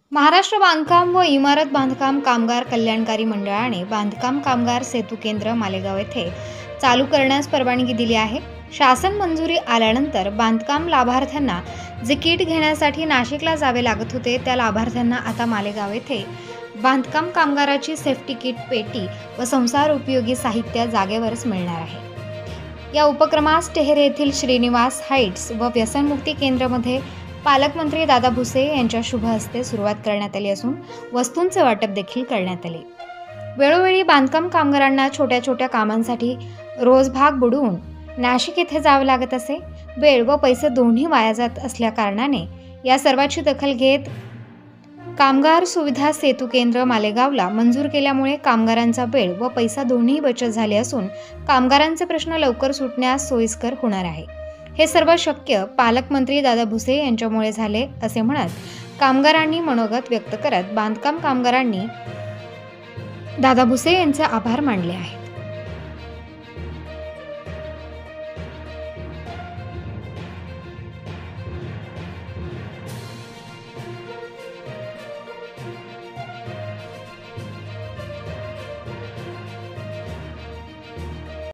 महाराष्ट्र बांधकाम व इमारत बांधकाम कामगार कल्याणकारी मंडळाने बांधकाम कामगार सेतू केंद्र मालेगाव येथे चालू करण्यास परवानगी दिली आहे। शासन मंजुरी आल्यानंतर बांधकाम लाभार्थ्यांना जे किट घेण्यासाठी नाशिकला जावे लागत होते त्या लाभार्थ्यांना आता मालेगाव येथे बांधकाम कामगाराची सेफ्टी किट पेटी व संसार उपयोगी साहित्य जागेवरच मिळणार आहे। या उपक्रमास टेहरे येथील श्रीनिवास हाइट्स व व्यसनमुक्ती केंद्रामध्ये पालकमंत्री दादा भुसे यांच्या शुभ हस्ते सुरुवात करण्यात आली असून वस्तूंचे वाटप देखील करण्यात आले। वेळोवेळी बांधकाम कामगारांना छोट्या छोट्या कामांसाठी रोज भाग बुडवून नाशिक येथे जावे लागत असे। वेळ व पैसे दोन्ही वाया जात असल्या कारणाने या सर्वाची दखल घेत कामगार सुविधा सेतू केंद्र मालेगावला मंजूर केल्यामुळे कामगारांचा वेळ व पैसा दोन्ही बचत झाले असून कामगारांचे प्रश्न लवकर सुटण्यास सोयीस्कर होणार आहे। हे सर्व शक्य पालकमंत्री दादा भुसे यांच्यामुळे झाले असे म्हणत कामगारांनी मनोगत व्यक्त करत बांधकाम कामगारांनी दादा भुसे यांचे आभार मानले आहे।